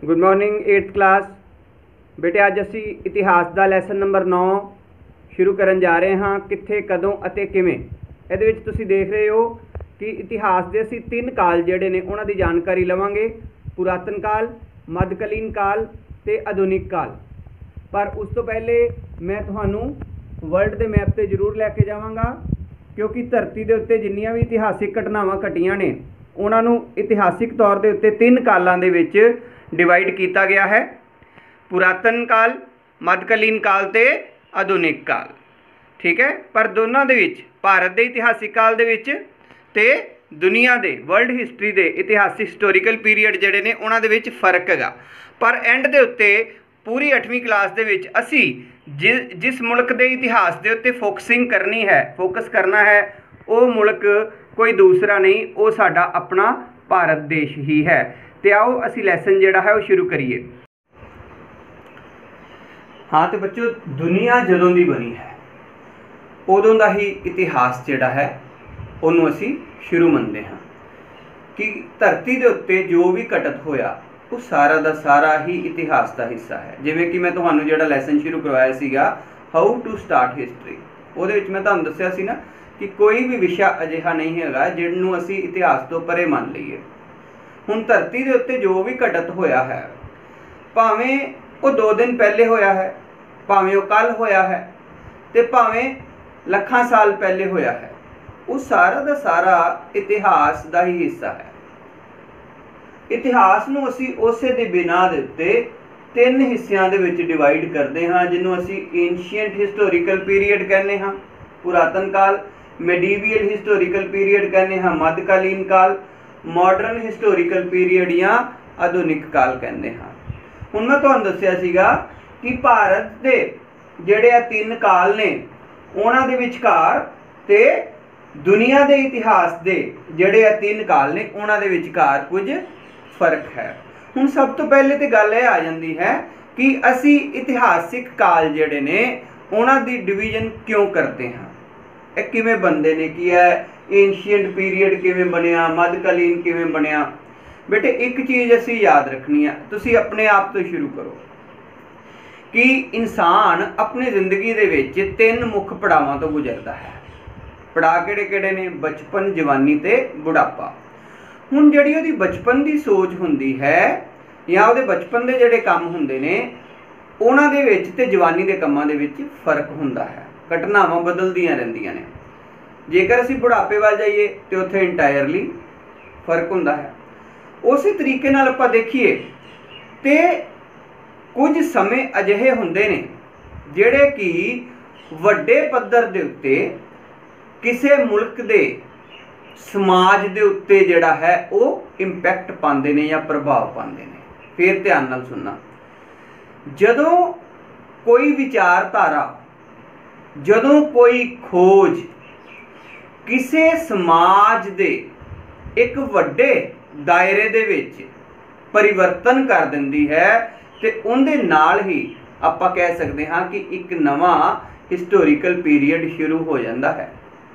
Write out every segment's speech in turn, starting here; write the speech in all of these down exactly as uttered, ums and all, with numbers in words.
Good morning eighth class बेटे। अज असी इतिहास का लैसन नंबर नौ शुरू करन जा रहे हाँ। कित्थे कदों अते किवें। इहदे विच तुसीं देख रहे हो कि इतिहास के असी तीन काल जिहड़े ने उन्हां दी जानकारी लवांगे। पुरातन काल, मध्यकालीन काल ते आधुनिक काल। पर उस तो पहले मैं तुहानूं वर्ल्ड के मैप ते जरूर लैके जावांगा, क्योंकि धरती के उत्ते जिन्नियां भी इतिहासिक घटनावां घटियां ने उन्हां नूं इतिहासिक तौर के उत्ते तीन कालां दे विच डिवाइड किया गया है। पुरातन काल, मध्यकालीन काल ते आधुनिक काल। ठीक है। पर दोनों दे विच भारत के इतिहासिक काल दे विच ते दुनिया के वर्ल्ड हिस्टरी के इतिहासिक हिस्टोरीकल पीरीयड जिहड़े ने उन्हां दे विच फर्क हैगा। पर एंड दे उत्ते पूरी अठवीं क्लास दे विच असी जि जिस मुल्क के इतिहास के उत्ते फोकसिंग करनी है, फोकस करना है, वो मुल्क कोई दूसरा नहीं, वो साडा अपना भारत देश ही है। तो आओ असी लैसन जिहड़ा है वो शुरू करिए। हाँ तो बच्चों, दुनिया जदों दी बनी है उदों का ही इतिहास जिहड़ा है उन्होंने असी शुरू मनते हाँ कि धरती के उत्ते जो भी घटित होया वो सारा का सारा ही इतिहास का हिस्सा है। जिवें कि मैं तुहानूं जिहड़ा लैसन शुरू करवाया सीगा हाउ टू स्टार्ट हिस्टरी, उहदे विच मैं तुहानूं दस्सिया सी ना कि कोई भी विषय अजिहा नहीं हैगा जिहनूं असी इतिहास तो परे मान लईए। हुण धरती के उत्ते जो भी घटित होया है, भावें वो दो दिन पहले होया है, भावें वो कल होया है, ते भावें लखां साल पहले होया है, वो सारा का सारा इतिहास का ही हिस्सा है। इतिहास नूं असी उसे दे बिना दे उत्ते तीन हिस्सियां दे विच डिवाइड करते हाँ, जिन्हों असी एंशिएंट हिस्टोरीकल पीरीयड कहने हाँ, पुरातन काल, मेडीवियल हिस्टोरीकल पीरीयड कहने हाँ, मध्यकालीन काल, मॉडर्न हिस्टोरीकल पीरीयड या आधुनिक काल कहते हाँ। हुण मैं तुहानूं दस्सिया सीगा कि भारत के जिहड़े तीन काल ने उन्हां दे विचकार ते दुनिया के इतिहास के जिहड़े तीन काल ने उन्हां दे विचकार कुछ फर्क है। हुण सब तो पहले तो गल यह आ जाती है कि असी इतिहासिक काल जिहड़े ने उन्हां दी डिवीजन क्यों करते हैं, ये किवें बनते ने, की है एंशिएंट पीरीयड किवें बनिया, मध्यकालीन किवें बनिया। बेटे एक चीज़ असी याद रखनी है, तुसी अपने आप तो शुरू करो कि इंसान अपनी जिंदगी दे विच तीन मुख पड़ावां तो गुजरता है। पड़ा किहड़े किहड़े ने? बचपन, जवानी ते बुढ़ापा। हुण जिहड़ी उहदी बचपन की सोच हुंदी है या उहदे बचपन के जिहड़े काम हुंदे ने उहनां दे विच ते जवानी के कामां दे विच फर्क हुंदा है। घटनावां बदलदियां रहिंदियां ने। जेकर असी बुढ़ापे वाल जाइए तो उत्थे इंटायरली फर्क हुंदा है। उस तरीके नाल आपां देखीए ते कुछ समय अजिहे हुंदे ने जिहड़े कि वड्डे पद्धर दे उत्ते किसी मुल्क दे समाज दे उत्ते जिहड़ा है वो इंपैक्ट पाते हैं या प्रभाव पाते हैं। फिर ध्यान नाल सुनना, जदों कोई विचारधारा, जदों कोई खोज किसी समाज दे एक वड्डे दायरे दे विच परिवर्तन कर दिंदी है ते उहदे नाल ही आपां कह सकते हाँ कि एक नवा हिस्टोरीकल पीरीयड शुरू हो जाता है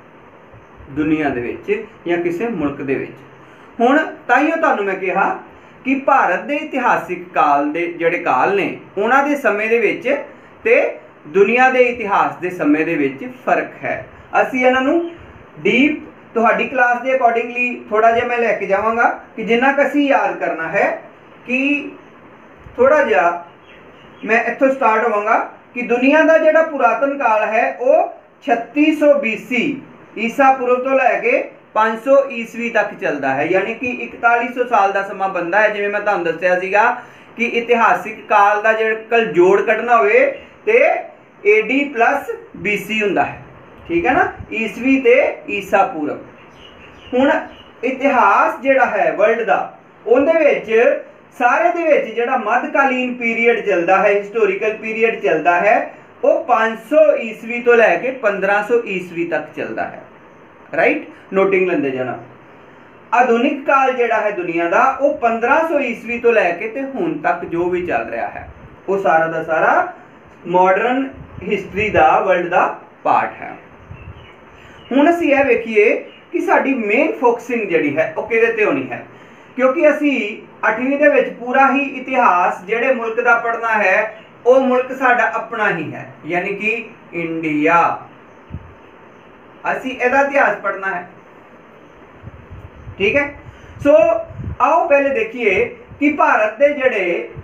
दुनिया दे विच या किसी मुल्क दे विच। हुण ताइयों तुहानूं मैं कहा कि भारत के इतिहासिक काल दे जिहड़े काल ने उन्हां दे समय दे विच ते दुनिया के इतिहास के समय दे विच फर्क है। असी इन्हां नूं डीप तुहाडी क्लास के अकॉर्डिंगली थोड़ा जिहा मैं लैके जावांगा कि जिन्ना क असी याद करना है कि थोड़ा जिहा मैं इत्थों स्टार्ट होवांगा कि दुनिया का जिहड़ा पुरातन काल है वो छत्ती सौ बीसी ईसा पूर्व तो लैके पाँच सौ ईस्वी तक चलता है, यानी कि इकताली सौ साल का समा बनता है। जिवें मैं तुहानूं दस्सिया सीगा कि इतिहासिक काल का जो कल जोड़ कढ़ना होवे ते A D plus B C हुंदा है। ठीक है ना, ईस्वी ते ईसा पूर्व। हुण इतिहास जिहड़ा है वर्ल्ड का उहदे विच सारे दे विच जिहड़ा मध्यकालीन पीरीयड चलता है, हिस्टोरीकल पीरीयड चलता है, वो पाँच सौ ईस्वी तो लैके पंद्रह सौ ईस्वी तक चलता है। राइट, नोटिंग लेंदे जाना। आधुनिक काल जिहड़ा है दुनिया का वो पंद्रह सौ ईस्वी तो लैके ते हुण तक जो भी चल रहा है वो सारा का सारा मॉडर्न हिस्टरी का वर्ल्ड का पार्ट है। हुण असीं यह वेखीए कि साडी मेन फोकसिंग जिहड़ी है वो किहदे ते होनी है क्योंकि असी अठवीं दे विच पूरा ही इतिहास जिहड़े मुल्क का पढ़ना है वो मुल्क साडा अपना ही है, यानी कि इंडिया। असी इहदा इतिहास पढ़ना है, ठीक है। सो आओ पहले देखिए कि भारत के जिहड़े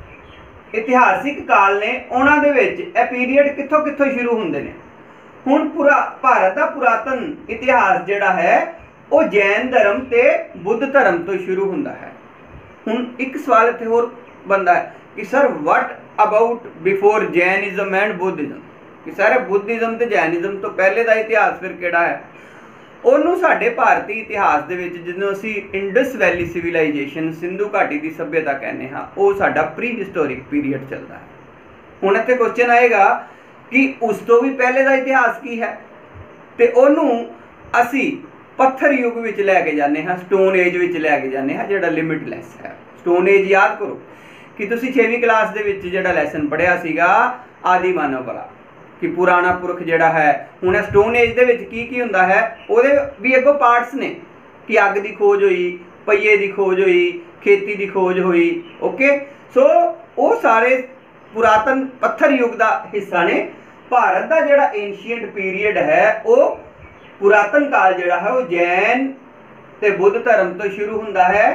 इतिहासिक काल ने उन्हां दे विच इह पीरीयड कित्थों कित्थों शुरू हुंदे ने। हुण पूरा भारत का पुरातन इतिहास जिहड़ा है वो जैन धर्म ते बुद्ध धर्म तो शुरू हुंदा है। हुण एक सवाल इत्थे होर बनदा है कि sir what about before Jainism and Buddhism, कि सर बुद्धिज्म ते जैनिज्म तो पहले का इतिहास फिर किहड़ा है। ਉਹਨੂੰ ਸਾਡੇ ਭਾਰਤੀ ਇਤਿਹਾਸ ਦੇ ਵਿੱਚ ਜਿਹਨੂੰ ਅਸੀਂ ਇੰਡਸ ਵੈਲੀ ਸਿਵਲਾਈਜੇਸ਼ਨ ਸਿੰਧੂ ਘਾਟੀ ਦੀ ਸੱਭਿਅਤਾ ਕਹਿੰਦੇ ਹਾਂ, ਉਹ ਸਾਡਾ ਪ੍ਰੀ ਹਿਸਟੋਰਿਕ ਪੀਰੀਅਡ ਚੱਲਦਾ ਹੈ। ਹੁਣ ਇੱਥੇ ਕੁਐਸਚਨ ਆਏਗਾ ਕਿ ਉਸ ਤੋਂ ਵੀ ਪਹਿਲੇ ਦਾ ਇਤਿਹਾਸ ਕੀ ਹੈ, ਤੇ ਉਹਨੂੰ ਅਸੀਂ ਪੱਥਰ ਯੁੱਗ ਵਿੱਚ ਲੈ ਕੇ ਜਾਂਦੇ ਹਾਂ, ਸਟੋਨ ਏਜ ਵਿੱਚ ਲੈ ਕੇ ਜਾਂਦੇ ਹਾਂ, ਜਿਹੜਾ ਲਿਮਿਟਲੈਸ ਹੈ। ਸਟੋਨ ਏਜ ਯਾਦ ਕਰੋ कि तुसी छेवीं क्लास दे विच जिहड़ा लैसन पढ़िया सीगा आदि मानव वाला, कि पुराना पुरख जिहड़ा है। हुण स्टोन एज दे विच की की हुंदा है, उहदे भी अगों पार्ट्स ने कि अग दी खोज हुई, पहिए दी खोज हुई, खेती दी खोज हुई। ओके, सो वो सारे पुरातन पत्थर युग का हिस्सा ने। भारत का जिहड़ा एंशियंट पीरीयड है वो पुरातन काल जिहड़ा है वो जैन ते बुद्ध धर्म तो शुरू हुंदा है।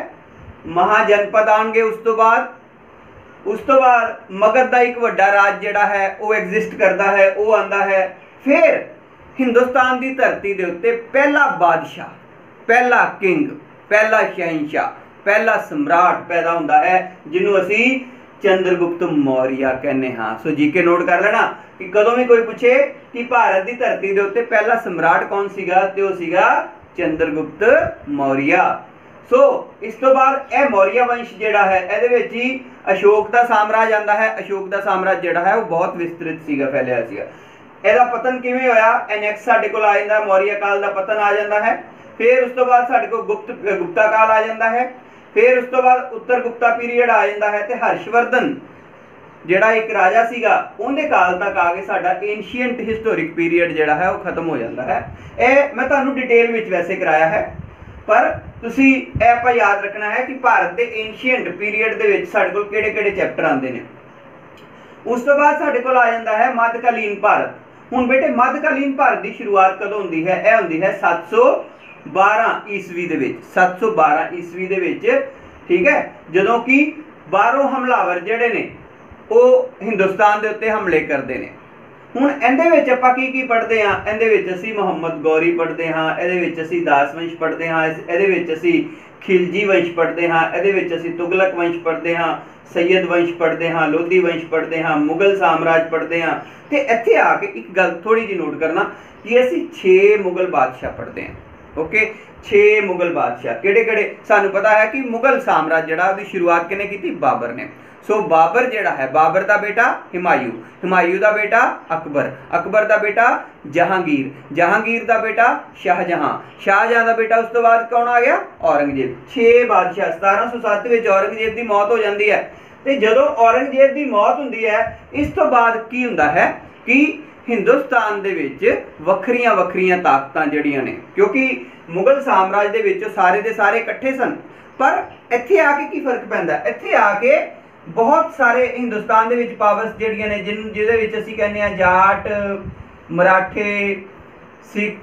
महाजनपद आउणगे उस तो बाद, उस तो बाद मगध का एक वड्डा राज जिहड़ा है वो एग्जिस्ट करता है, वो आंदा है। फिर हिंदुस्तान की धरती के उत्ते पहला बादशाह, पहला किंग, पहला शहनशाह, पहला सम्राट पैदा होता है जिन्हों असी चंद्रगुप्त मौर्य कहने हाँ। सो जी के नोट कर लेना कि कदों भी कोई पूछे कि भारत की धरती के उत्ते पहला सम्राट कौन सीगा, ते वो सीगा चंद्रगुप्त मौर्य। सो इस तो बाद यह मौर्य वंश जिहड़ा है इहदे विच ही अशोक का साम्राज्य आंदा है। अशोक का साम्राज्य जिहड़ा है वो बहुत विस्तृत सीगा, फैलिया सीगा। इहदा पतन किवें होया, ए नैक्सट साडे कोल आ जांदा, मौर्य काल का पतन आ जाता है। फिर उस तो बाद साडे कोल गुप्त गुप्ता काल आ जाता है। फिर उस तो बाद उत्तर गुप्ता पीरीयड आ जाता है, ते हर्षवर्धन जिहड़ा एक राजा सीगा उहदे काल तक आके साडा एंशियंट हिस्टोरिक पीरीयड जिहड़ा है वो खत्म हो जाता है। यह मैं तुहानूं डिटेल विच वैसे कराया है, पर तुसी ਇਹ ਆਪਾਂ याद रखना है कि भारत के एंशियंट पीरीयड ਦੇ ਵਿੱਚ ਸਾਡੇ ਕੋਲ ਕਿਹੜੇ-ਕਿਹੜੇ ਚੈप्टर आते हैं। उस तो बाद ਸਾਡੇ ਕੋਲ आ जाता है मध्यकालीन भारत। हुण बेटे मध्यकालीन भारत की शुरुआत कदों होंदी है, यह होंदी है सत्त सौ बारह ईस्वी ਦੇ ਵਿੱਚ, सत्त सौ बारह ईस्वी ਦੇ ਵਿੱਚ, ठीक है, ਜਦੋਂ कि बाहरों हमलावर ਜਿਹੜੇ ਨੇ ਉਹ हिंदुस्तान ਦੇ ਉੱਤੇ हमले करते हैं। हुण इहदे विच आपां की की पढ़ते हाँ, इहदे विच असीं मुहम्मद गौरी पढ़ते हाँ, इहदे विच असीं दास वंश पढ़ते हाँ, इहदे विच असीं खिलजी वंश पढ़ते हाँ, इहदे विच असीं तुगलक वंश पढ़ते हाँ, सैयद वंश पढ़ते हाँ, लोधी वंश पढ़ते हाँ, मुगल साम्राज्य पढ़ते हाँ। तो इत्थे आके एक गल थोड़ी जी नोट करना कि असीं छे मुगल बादशाह पढ़ते हैं। ओके, छे मुगल बादशाह किहड़े किहड़े सानूं पता है कि मुगल साम्राज्य जिहड़ा उहदी शुरुआत किहने कीती, बाबर ने। सो so, बाबर जिहड़ा है, बाबर का बेटा हुमायूं, हुमायूं का बेटा अकबर, अकबर का बेटा जहांगीर, जहांगीर का बेटा शाहजहां, शाहजहां का बेटा उस तो बाद कौन आ गया, औरंगजेब। छे बादशाह। सतारह सौ सत्त में औरंगजेब की मौत हो जाती है, तो जदों औरंगजेब की मौत होंदी है इस तो बाद की हुंदा है कि हिंदुस्तान दे विच वखरियां वखरियां ताकतां जिहड़ियां ने, क्योंकि मुगल साम्राज्य दे विच सारे दे सारे इकट्ठे सन। पर इत्थे आके की फर्क पैंदा, इत्थे आके बहुत सारे हिंदुस्तान दे विच पावर्स जिहड़ियां ने जिन जिहदे विच असीं कहने आ जाट, मराठे, सिख,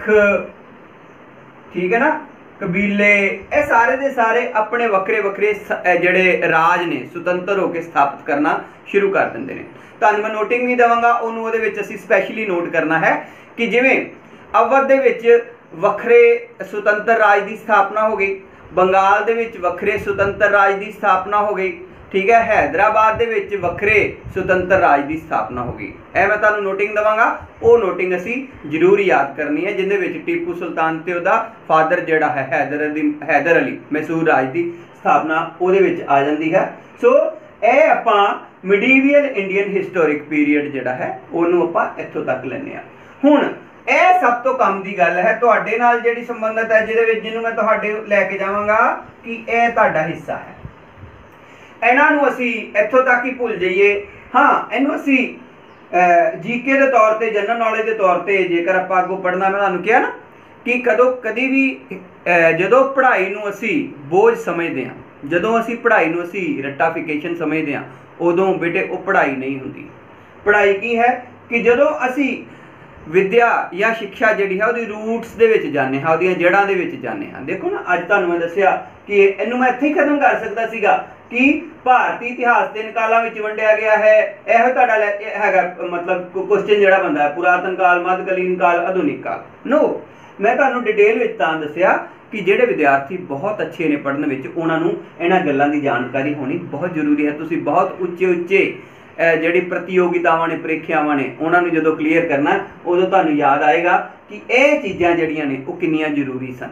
ठीक है ना, कबीले, ये सारे दे सारे अपने वक्रे वक्रे जिहड़े राज ने सुतंत्र होकर स्थापित करना शुरू कर दिंदे ने। तुहानूं मैं नोटिंग भी देवांगा, उहनूं उहदे विच असीं स्पैशली नोट करना है कि जिवें अवध दे विच वखरे सुतंत्र राज की स्थापना हो गई, बंगाल दे विच वखरे सुतंत्र राज की स्थापना हो गई, ठीक है, हैदराबाद दे विच वखरे सुतंत्र राज की स्थापना हो गई। ए मैं तुहानूं नोटिंग देवांगा, वो नोटिंग असी जरूर याद करनी है, जिहदे विच टीपू सुल्तान ते उहदा फादर जिहड़ा है हैदर अली हैदर अली मैसूर राज की स्थापना उहदे विच आ जाती है। सो ए आपां मिडीवियल इंडियन हिस्टोरिक पीरीयड जिहड़ा है उहनूं आपां इत्थों तक लैंदे आ। हुण ਇਹ सब तो कम की गल है तुहाडे नाल जिहड़ी संबंधित है, जिहदे विच जिहनूं मैं तुहाडे लैके जावांगा कि यह तुहाडा हिस्सा है। इन्हां नूं असीं इत्थों तक ही भुल जाइए। हाँ, इहनूं असीं जीके के तौर पर, जनरल नॉलेज के तौर पर जेकर आपां अगों पढ़ना, मैं तुहानूं कहा ना कि कदों कदी भी जदों पढ़ाई नूं असीं बोझ समझदे हां, ਜਦੋਂ ਅਸੀਂ ਪੜ੍ਹਾਈ ਨੂੰ ਅਸੀਂ ਰੱਟਾਫਿਕੇਸ਼ਨ ਸਮਝਦੇ ਹਾਂ ਉਦੋਂ ਬੇਟੇ ਉਹ ਪੜ੍ਹਾਈ ਨਹੀਂ ਹੁੰਦੀ। ਪੜ੍ਹਾਈ ਕੀ ਹੈ ਕਿ ਜਦੋਂ ਅਸੀਂ ਵਿਦਿਆ ਜਾਂ ਸਿੱਖਿਆ ਜਿਹੜੀ ਹੈ ਉਹਦੀ ਰੂਟਸ ਦੇ ਵਿੱਚ ਜਾਂਦੇ ਹਾਂ, ਉਹਦੀਆਂ ਜੜ੍ਹਾਂ ਦੇ ਵਿੱਚ ਜਾਂਦੇ ਹਾਂ। ਦੇਖੋ ਨਾ, ਅੱਜ ਤੁਹਾਨੂੰ ਮੈਂ ਦੱਸਿਆ ਕਿ ਇਹਨੂੰ ਮੈਂ ਇੱਥੇ ਹੀ ਖਤਮ ਕਰ ਸਕਦਾ ਸੀਗਾ ਕਿ ਭਾਰਤੀ ਇਤਿਹਾਸ ਤਿੰਨ ਕਾਲਾਂ ਵਿੱਚ ਵੰਡਿਆ ਗਿਆ ਹੈ। ਇਹੋ ਤੁਹਾਡਾ ਹੈਗਾ ਮਤਲਬ ਕੁਐਸਚਨ ਜਿਹੜਾ ਬਣਦਾ ਹੈ, ਪੁਰਾਤਨ ਕਾਲ, ਮੱਧਕਾਲੀਨ ਕਾਲ, ਆਧੁਨਿਕ ਕਾਲ। ਨੋ, ਮੈਂ ਤੁਹਾਨੂੰ ਡਿਟੇਲ ਵਿੱਚ ਤਾਂ ਦੱਸਿਆ ਕਿ ਜਿਹੜੇ ਵਿਦਿਆਰਥੀ ਬਹੁਤ ਅੱਛੇ ਨੇ ਪੜ੍ਹਨ ਵਿੱਚ, ਉਹਨਾਂ ਨੂੰ ਇਹਨਾਂ ਗੱਲਾਂ ਦੀ ਜਾਣਕਾਰੀ ਹੋਣੀ ਬਹੁਤ ਜ਼ਰੂਰੀ ਹੈ। ਤੁਸੀਂ ਬਹੁਤ ਉੱਚੇ ਉੱਚੇ ਜਿਹੜੀ ਪ੍ਰਤੀਯੋਗਿਤਾਵਾਂ ਨੇ, ਪ੍ਰੀਖਿਆਵਾਂ ਨੇ, ਉਹਨਾਂ ਨੂੰ ਜਦੋਂ ਕਲੀਅਰ ਕਰਨਾ ਉਦੋਂ ਤੁਹਾਨੂੰ ਯਾਦ ਆਏਗਾ ਕਿ ਇਹ ਚੀਜ਼ਾਂ ਜਿਹੜੀਆਂ ਨੇ ਉਹ ਕਿੰਨੀਆਂ ਜ਼ਰੂਰੀ ਸਨ।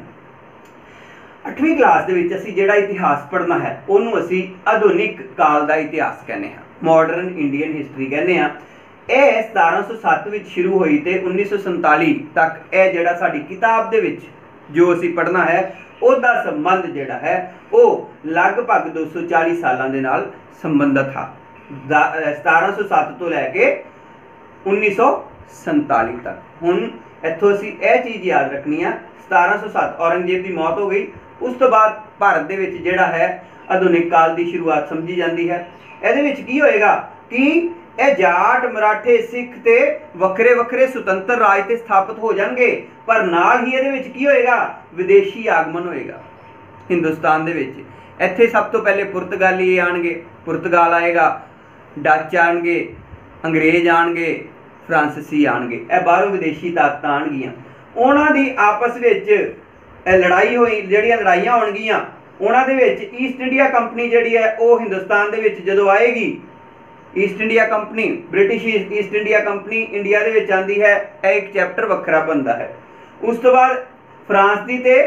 ਅੱਠਵੀਂ ਕਲਾਸ ਦੇ ਵਿੱਚ ਅਸੀਂ ਜਿਹੜਾ ਇਤਿਹਾਸ ਪੜ੍ਹਨਾ ਹੈ ਉਹਨੂੰ ਅਸੀਂ ਆਧੁਨਿਕ ਕਾਲ ਦਾ ਇਤਿਹਾਸ ਕਹਿੰਦੇ ਹਾਂ, ਮਾਡਰਨ ਇੰਡੀਅਨ ਹਿਸਟਰੀ ਕਹਿੰਦੇ ਹਾਂ। ਇਹ ਸਤਾਰਾਂ ਸੌ ਸੱਤ ਵਿੱਚ ਸ਼ੁਰੂ ਹੋਈ ਤੇ ਉੱਨੀ ਸੌ ਸੰਤਾਲੀ ਤੱਕ ਇਹ ਜਿਹੜਾ ਸਾਡੀ ਕਿਤਾਬ ਦੇ ਵਿੱਚ ਜੋ ਅਸੀਂ ਪੜ੍ਹਨਾ ਹੈ ਉਹਦਾ ਸੰਬੰਧ ਜਿਹੜਾ ਹੈ ਉਹ ਲਗਭਗ ਦੋ ਸੌ ਚਾਲੀ ਸਾਲਾਂ ਦੇ ਨਾਲ ਸੰਬੰਧਿਤ ਹੈ। ਸਤਾਰਾਂ ਸੌ ਸੱਤ ਤੋਂ ਲੈ ਕੇ ਉੱਨੀ ਸੌ ਸੰਤਾਲੀ ਤੱਕ। ਹੁਣ ਇੱਥੋਂ ਅਸੀਂ ਇਹ ਚੀਜ਼ ਯਾਦ ਰੱਖਣੀ ਆ, ਸਤਾਰਾਂ ਸੌ ਸੱਤ ਔਰੰਗਜ਼ੇਬ ਦੀ ਮੌਤ ਹੋ ਗਈ, ਉਸ ਤੋਂ ਬਾਅਦ ਭਾਰਤ ਦੇ ਵਿੱਚ ਜਿਹੜਾ ਹੈ ਆਧੁਨਿਕ ਕਾਲ ਦੀ ਸ਼ੁਰੂਆਤ ਸਮਝੀ ਜਾਂਦੀ ਹੈ। ਇਹਦੇ ਵਿੱਚ ਕੀ ਹੋਏਗਾ ਕਿ ਇਹ ਜਾਟ, ਮਰਾਠੇ, ਸਿੱਖ ਤੇ ਵੱਖਰੇ ਵੱਖਰੇ ਸੁਤੰਤਰ ਰਾਜ ਤੇ ਸਥਾਪਿਤ ਹੋ ਜਾਣਗੇ, ਪਰ ਨਾਲ ਹੀ ਇਹਦੇ ਵਿੱਚ ਕੀ ਹੋਏਗਾ, ਵਿਦੇਸ਼ੀ ਆਗਮਨ ਹੋਏਗਾ ਹਿੰਦੁਸਤਾਨ ਦੇ ਵਿੱਚ। ਇੱਥੇ ਸਭ ਤੋਂ ਪਹਿਲੇ ਪੁਰਤਗਾਲੀ ਆਣਗੇ, ਪੁਰਤਗਾਲ ਆਏਗਾ, ਡੱਚ ਆਣਗੇ, ਅੰਗਰੇਜ਼ ਆਣਗੇ, ਫਰਾਂਸੀਸੀ ਆਣਗੇ। ਇਹ ਬਾਹਰੋਂ ਵਿਦੇਸ਼ੀ ਤਾਕਤਾਂ ਆਣਗੀਆਂ। ਉਹਨਾਂ ਦੀ ਆਪਸ ਵਿੱਚ ਲੜਾਈ ਹੋਈ, ਜਿਹੜੀਆਂ ਲੜਾਈਆਂ ਹੋਣਗੀਆਂ ਉਹਨਾਂ ਦੇ ਵਿੱਚ ਈਸਟ ਇੰਡੀਆ ਕੰਪਨੀ ਜਿਹੜੀ ਹੈ ਉਹ ਹਿੰਦੁਸਤਾਨ ਦੇ ਵਿੱਚ ਜਦੋਂ ਆਏਗੀ, East India company, British East India company India ਦੇ ਵਿੱਚ ਆਉਂਦੀ ਹੈ, ਇਹ ਇੱਕ ਚੈਪਟਰ ਵੱਖਰਾ ਬਣਦਾ ਹੈ। ਉਸ ਤੋਂ ਬਾਅਦ ਫਰਾਂਸ ਦੀ ਤੇ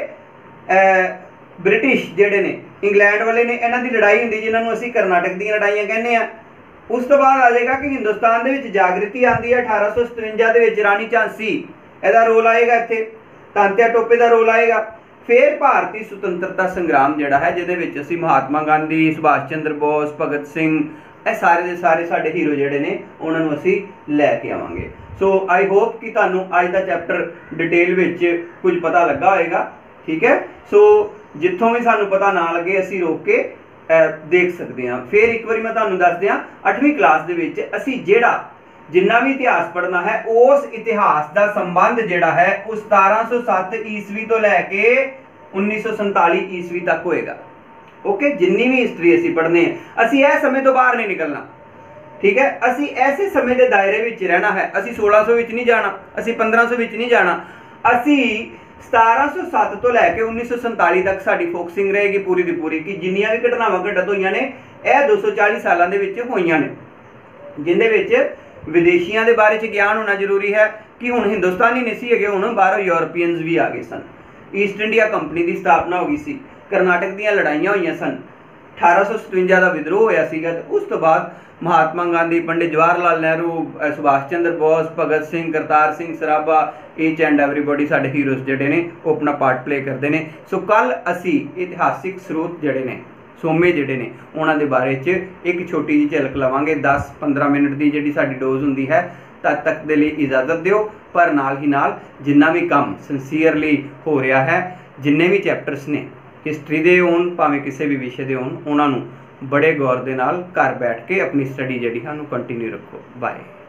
ਬ੍ਰਿਟਿਸ਼ ਜਿਹੜੇ ਨੇ, ਇੰਗਲੈਂਡ ਵਾਲੇ ਨੇ, ਇਹਨਾਂ ਦੀ ਲੜਾਈ ਹੁੰਦੀ ਜਿਹਨਾਂ ਨੂੰ ਅਸੀਂ ਕਰਨਾਟਕ ਦੀਆਂ ਲੜਾਈਆਂ ਕਹਿੰਦੇ ਹਾਂ। ਉਸ ਤੋਂ ਬਾਅਦ ਆ ਜਾਏਗਾ ਕਿ ਹਿੰਦੁਸਤਾਨ ਦੇ ਵਿੱਚ ਜਾਗ੍ਰਿਤੀ ਆਉਂਦੀ ਹੈ ਅਠਾਰਾਂ ਸੌ ਸਤਵੰਜਾ ਦੇ ਵਿੱਚ, ਰਾਣੀ ਝਾਂਸੀ ਇਹਦਾ ਰੋਲ ਆਏਗਾ, ਇੱਥੇ ਤਾਂਤਿਆ ਟੋਪੇ ਦਾ ਰੋਲ ਆਏਗਾ। ਫਿਰ ਭਾਰਤੀ ਸੁਤੰਤਰਤਾ ਸੰਗਰਾਮ ਜਿਹੜਾ ਹੈ ਜਿਹਦੇ ਵਿੱਚ ਅਸੀਂ ਮਹਾਤਮਾ ਗਾਂਧੀ, ਸੁਭਾਸ਼ ਚੰਦਰ ਬੋਸ, ਭਗਤ ਸਿੰਘ, ਇਹ ਸਾਰੇ ਦੇ ਸਾਰੇ ਸਾਡੇ ਹੀਰੋ ਜਿਹੜੇ ਨੇ ਉਹਨਾਂ ਨੂੰ ਅਸੀਂ ਲੈ ਕੇ ਆਵਾਂਗੇ। ਸੋ ਆਈ ਹੋਪ ਕਿ ਤੁਹਾਨੂੰ ਅੱਜ ਦਾ ਚੈਪਟਰ ਡਿਟੇਲ ਵਿੱਚ ਕੁਝ ਪਤਾ ਲੱਗਾ ਹੋਏਗਾ। ਠੀਕ ਹੈ, ਸੋ ਜਿੱਥੋਂ ਵੀ ਸਾਨੂੰ ਪਤਾ ਨਾ ਲੱਗੇ ਅਸੀਂ ਰੋਕ ਕੇ ਦੇਖ ਸਕਦੇ ਹਾਂ। ਫਿਰ ਇੱਕ ਵਾਰੀ ਮੈਂ ਤੁਹਾਨੂੰ ਦੱਸ ਦਿਆਂ, ਅੱਠਵੀਂ ਕਲਾਸ ਦੇ ਵਿੱਚ ਅਸੀਂ ਜਿਹੜਾ ਜਿੰਨਾ ਵੀ ਇਤਿਹਾਸ ਪੜ੍ਹਨਾ ਹੈ ਉਸ ਇਤਿਹਾਸ ਦਾ ਸੰਬੰਧ ਜਿਹੜਾ ਹੈ ਉਹ ਸਤਾਰਾਂ ਸੌ ਸੱਤ ਈਸਵੀ ਤੋਂ ਲੈ ਕੇ ਉੱਨੀ ਸੌ ਸੰਤਾਲੀ ਈਸਵੀ ਤੱਕ ਹੋਏਗਾ। ਓਕੇ, ਜਿੰਨੀ ਵੀ ਹਿਸਟਰੀ ਅਸੀਂ ਪੜ੍ਹਨੇ ਹੈ ਅਸੀਂ ਇਹ ਸਮੇਂ ਤੋਂ ਬਾਹਰ ਨਹੀਂ ਨਿਕਲਣਾ। ਠੀਕ ਹੈ, ਅਸੀਂ ਐਸੇ ਸਮੇਂ ਦੇ ਦਾਇਰੇ ਵਿੱਚ ਰਹਿਣਾ ਹੈ। ਅਸੀਂ ਸੋਲਾਂ ਸੌ ਵਿੱਚ ਨਹੀਂ ਜਾਣਾ, ਅਸੀਂ ਪੰਦਰਾਂ ਸੌ ਵਿੱਚ ਨਹੀਂ ਜਾਣਾ। ਅਸੀਂ ਸਤਾਰਾਂ ਸੌ ਸੱਤ ਤੋਂ ਲੈ ਕੇ ਉੱਨੀ ਸੌ ਸੰਤਾਲੀ ਤੱਕ ਸਾਡੀ ਫੋਕਸਿੰਗ ਰਹੇਗੀ ਪੂਰੀ ਦੀ ਪੂਰੀ ਕਿ ਜਿੰਨੀਆਂ ਵੀ ਘਟਨਾਵਾਂ ਘਟਤ ਹੋਈਆਂ ਨੇ ਇਹ ਦੋ ਸੌ ਚਾਲੀ ਸਾਲਾਂ ਦੇ ਵਿੱਚ ਹੋਈਆਂ ਨੇ, ਜਿਹਦੇ ਵਿੱਚ ਵਿਦੇਸ਼ੀਆਂ ਦੇ ਬਾਰੇ 'ਚ ਗਿਆਨ ਹੋਣਾ ਜ਼ਰੂਰੀ ਹੈ ਕਿ ਹੁਣ ਹਿੰਦੁਸਤਾਨੀ ਨਹੀਂ ਸੀ ਹੈਗੇ, ਹੁਣ ਬਾਹਰੋਂ ਯੂਰਪੀਅਨਸ ਵੀ ਆ ਗਏ ਸਨ। ਈਸਟ ਇੰਡੀਆ ਕੰਪਨੀ ਦੀ ਸਥਾਪਨਾ ਹੋ ਗਈ ਸੀ, ਕਰਨਾਟਕ ਦੀਆਂ ਲੜਾਈਆਂ ਹੋਈਆਂ ਸਨ, ਅਠਾਰਾਂ ਸੌ ਸਤਵੰਜਾ ਦਾ ਵਿਦਰੋਹ ਹੋਇਆ ਸੀਗਾ। ਤੇ ਉਸ ਤੋਂ ਬਾਅਦ Mahatma Gandhi, Pandit Jawahar Lal Nehru, Subhash Chandra Bose, Bhagat Singh, Kartar Singh Sarabha, each and everybody ਸਾਡੇ ਹੀਰੋਜ਼ ਜਿਹੜੇ ਨੇ ਉਹ ਆਪਣਾ ਪਾਰਟ ਪਲੇ ਕਰਦੇ ਨੇ। ਸੋ ਕੱਲ ਅਸੀਂ ਇਤਿਹਾਸਿਕ ਸਰੋਤ ਜਿਹੜੇ ਨੇ, ਸੋਮੇ ਜਿਹੜੇ ਨੇ, ਉਹਨਾਂ ਦੇ ਬਾਰੇ 'ਚ ਇੱਕ ਛੋਟੀ ਜਿਹੀ ਝਲਕ ਲਵਾਂਗੇ। ਦਸ ਪੰਦਰਾਂ ਮਿੰਟ ਦੀ ਜਿਹੜੀ ਸਾਡੀ ਡੋਜ਼ ਹੁੰਦੀ ਹੈ, ਤਦ ਤੱਕ ਦੇ ਲਈ ਇਜਾਜ਼ਤ ਦਿਓ। ਪਰ ਨਾਲ ਹੀ ਨਾਲ ਜਿੰਨਾ ਵੀ ਕੰਮ ਸਿੰਸੀਅਰਲੀ ਹੋ ਰਿਹਾ ਹੈ, ਜਿੰਨੇ ਵੀ ਚੈਪਟਰਸ ਨੇ ਹਿਸਟਰੀ ਦੇ ਹੋਣ ਭਾਵੇਂ ਕਿਸੇ ਵੀ ਵਿਸ਼ੇ ਦੇ ਹੋਣ, ਉਹਨਾਂ ਨੂੰ ਬੜੇ ਗੌਰ ਦੇ ਨਾਲ ਘਰ ਬੈਠ ਕੇ ਆਪਣੀ ਸਟੱਡੀ ਜਿਹੜੀ ਸਾਨੂੰ ਕੰਟੀਨਿਊ ਰੱਖੋ। ਬਾਏ।